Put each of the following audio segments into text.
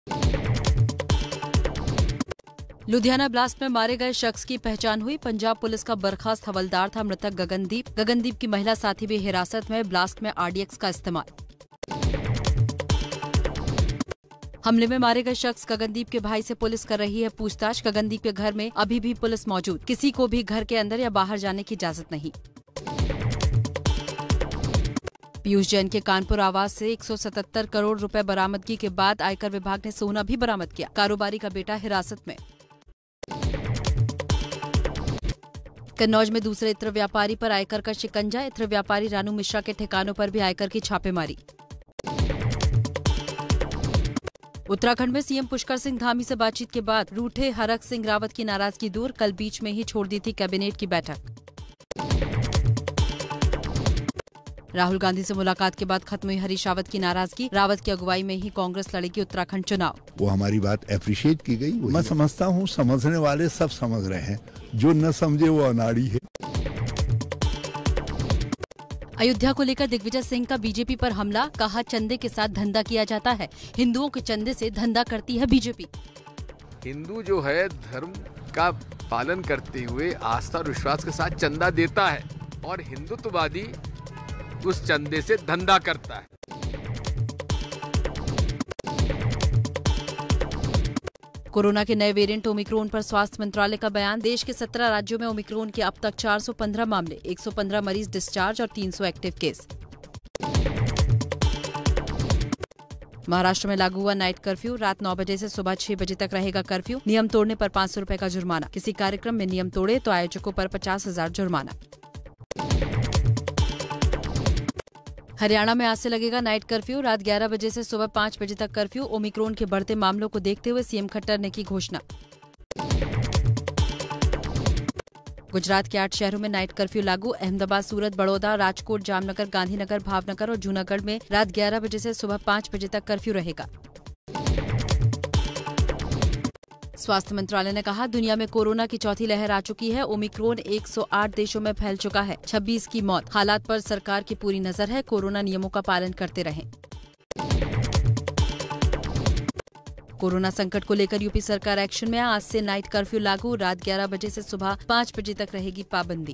Ludhiana blast में मारे गए शख्स की पहचान हुई। पंजाब पुलिस का बर्खास्त हवलदार था मृतक गगनदीप। गगनदीप की महिला साथी भी हिरासत में। ब्लास्ट में आरडीएक्स का इस्तेमाल। हमले में मारे गए शख्स गगनदीप के भाई से पुलिस कर रही है पूछताछ। गगनदीप के घर में अभी भी पुलिस मौजूद। किसी को भी घर के अंदर या बाहर जाने की इजाजत नहीं। पीयूष जैन के कानपुर आवास से 177 करोड़ रुपए बरामदगी के बाद आयकर विभाग ने सोना भी बरामद किया। कारोबारी का बेटा हिरासत में। कन्नौज में दूसरे इत्र व्यापारी पर आयकर का शिकंजा। इत्र व्यापारी रानू मिश्रा के ठिकानों पर भी आयकर की छापेमारी। उत्तराखंड में सीएम पुष्कर सिंह धामी से बातचीत के बाद रूठे हरक सिंह रावत की नाराजगी दूर। कल बीच में ही छोड़ दी थी कैबिनेट की बैठक। राहुल गांधी से मुलाकात के बाद खत्म हुई हरीश रावत की नाराजगी। रावत की अगुवाई में ही कांग्रेस लड़ेगी उत्तराखंड चुनाव। वो हमारी बात एप्रिशिएट की गई। मैं समझता हूँ समझने वाले सब समझ रहे हैं, जो न समझे वो अनाड़ी है। अयोध्या को लेकर दिग्विजय सिंह का बीजेपी पर हमला। कहा चंदे के साथ धंधा किया जाता है। हिंदुओं के चंदे से धंधा करती है बीजेपी। हिंदू जो है धर्म का पालन करते हुए आस्था और विश्वास के साथ चंदा देता है और हिंदुत्ववादी उस चंदे से धंधा करता है। कोरोना के नए वेरिएंट ओमिक्रॉन पर स्वास्थ्य मंत्रालय का बयान। देश के 17 राज्यों में ओमिक्रॉन के अब तक 415 मामले, 115 मरीज डिस्चार्ज और 300 एक्टिव केस। महाराष्ट्र में लागू हुआ नाइट कर्फ्यू। रात 9 बजे से सुबह 6 बजे तक रहेगा कर्फ्यू। नियम तोड़ने पर 500 रुपए का जुर्माना। किसी कार्यक्रम में नियम तोड़े तो आयोजकों पर 50,000 जुर्माना। हरियाणा में आज से लगेगा नाइट कर्फ्यू। रात 11 बजे से सुबह 5 बजे तक कर्फ्यू। ओमिक्रॉन के बढ़ते मामलों को देखते हुए सीएम खट्टर ने की घोषणा। गुजरात के 8 शहरों में नाइट कर्फ्यू लागू। अहमदाबाद, सूरत, बड़ौदा, राजकोट, जामनगर, गांधीनगर, भावनगर और जूनागढ़ में रात 11 बजे से सुबह 5 बजे तक कर्फ्यू रहेगा। स्वास्थ्य मंत्रालय ने कहा दुनिया में कोरोना की चौथी लहर आ चुकी है। ओमिक्रॉन 108 देशों में फैल चुका है। 26 की मौत। हालात पर सरकार की पूरी नजर है। कोरोना नियमों का पालन करते रहें। कोरोना संकट को लेकर यूपी सरकार एक्शन में। आज से नाइट कर्फ्यू लागू। रात 11 बजे से सुबह 5 बजे तक रहेगी पाबंदी।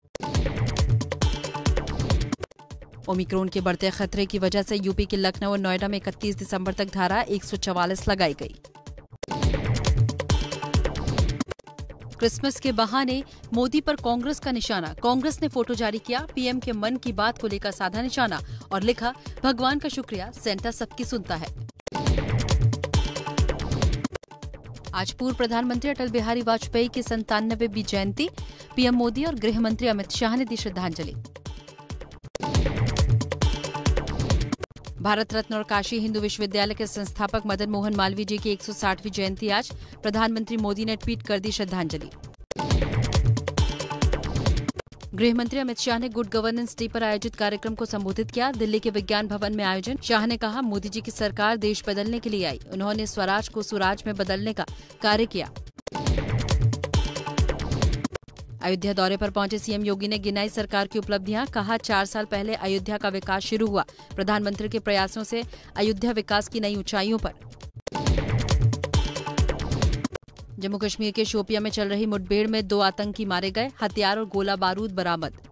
ओमिक्रॉन के बढ़ते खतरे की वजह से यूपी के लखनऊ और नोएडा में 31 दिसंबर तक धारा 144 लगाई गई। क्रिसमस के बहाने मोदी पर कांग्रेस का निशाना। कांग्रेस ने फोटो जारी किया। पीएम के मन की बात को लेकर साधा निशाना और लिखा भगवान का शुक्रिया, सेंटा सबकी सुनता है। आज पूर्व प्रधानमंत्री अटल बिहारी वाजपेयी की 97वीं जयंती। पीएम मोदी और गृह मंत्री अमित शाह ने दी श्रद्धांजलि। भारत रत्न और काशी हिंदू विश्वविद्यालय के संस्थापक मदन मोहन मालवीय जी की 160वीं जयंती आज। प्रधानमंत्री मोदी ने ट्वीट कर दी श्रद्धांजलि। गृह मंत्री अमित शाह ने गुड गवर्नेंस डे पर आयोजित कार्यक्रम को संबोधित किया। दिल्ली के विज्ञान भवन में आयोजन। शाह ने कहा मोदी जी की सरकार देश बदलने के लिए आई। उन्होंने स्वराज को सुराज में बदलने का कार्य किया। अयोध्या दौरे पर पहुंचे सीएम योगी ने गिनाई सरकार की उपलब्धियां। कहा 4 साल पहले अयोध्या का विकास शुरू हुआ। प्रधानमंत्री के प्रयासों से अयोध्या विकास की नई ऊंचाइयों पर। जम्मू कश्मीर के शोपियां में चल रही मुठभेड़ में 2 आतंकी मारे गए। हथियार और गोला बारूद बरामद।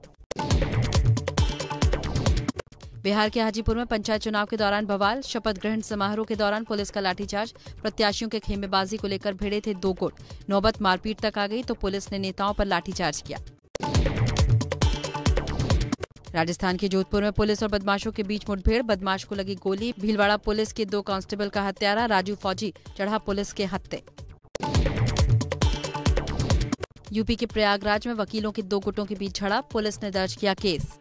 बिहार के हाजीपुर में पंचायत चुनाव के दौरान बवाल। शपथ ग्रहण समारोह के दौरान पुलिस का लाठीचार्ज। प्रत्याशियों के खेमेबाजी को लेकर भिड़े थे 2 गुट। नौबत मारपीट तक आ गई तो पुलिस ने नेताओं पर लाठीचार्ज किया। राजस्थान के जोधपुर में पुलिस और बदमाशों के बीच मुठभेड़। बदमाश को लगी गोली। भीलवाड़ा पुलिस के 2 कांस्टेबल का हत्यारा राजू फौजी चढ़ा पुलिस के हत्थे। यूपी के प्रयागराज में वकीलों के 2 गुटों के बीच झड़प। पुलिस ने दर्ज किया केस।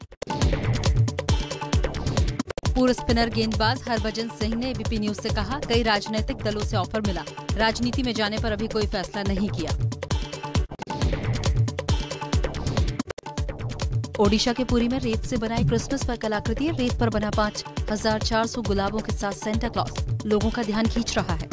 पूर्व स्पिनर गेंदबाज हरभजन सिंह ने एबीपी न्यूज से कहा कई राजनीतिक दलों से ऑफर मिला। राजनीति में जाने पर अभी कोई फैसला नहीं किया। ओडिशा के पुरी में रेत से बनाई क्रिसमस पर कलाकृति। रेत पर बना 5,400 गुलाबों के साथ सेंटा क्लॉज लोगों का ध्यान खींच रहा है।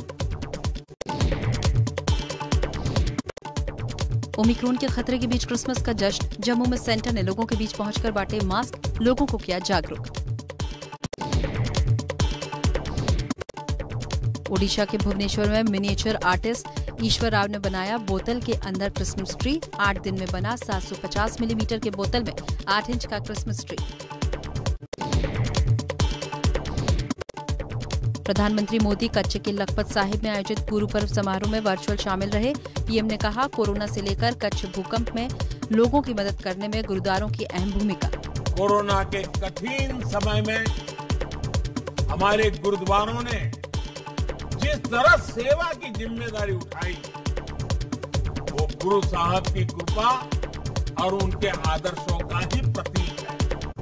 ओमिक्रॉन के खतरे के बीच क्रिसमस का जश्न। जम्मू में सेंटा ने लोगों के बीच पहुंचकर बांटे मास्क। लोगों को किया जागरूक। ओडिशा के भुवनेश्वर में मिनिएचर आर्टिस्ट ईश्वर राव ने बनाया बोतल के अंदर क्रिसमस ट्री। 8 दिन में बना 750 मिलीमीटर के बोतल में 8 इंच का क्रिसमस ट्री। प्रधानमंत्री मोदी कच्छ के लखपत साहिब में आयोजित गुरु पर्व समारोह में वर्चुअल शामिल रहे। पीएम ने कहा, कोरोना से लेकर कच्छ भूकंप में लोगों की मदद करने में गुरुद्वारों की अहम भूमिका। कोरोना के कठिन समय में हमारे गुरुद्वारों ने जिस तरह सेवा की जिम्मेदारी उठाई, वो गुरु साहब की कृपा और उनके आदर्शों का ही प्रतीक है।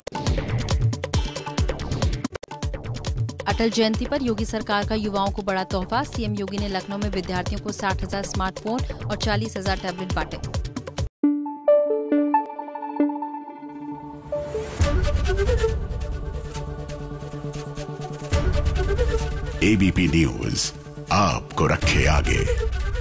अटल जयंती पर योगी सरकार का युवाओं को बड़ा तोहफा। सीएम योगी ने लखनऊ में विद्यार्थियों को 60,000 स्मार्टफोन और 40,000 टैबलेट बांटे। एबीपी न्यूज आपको रखे आगे।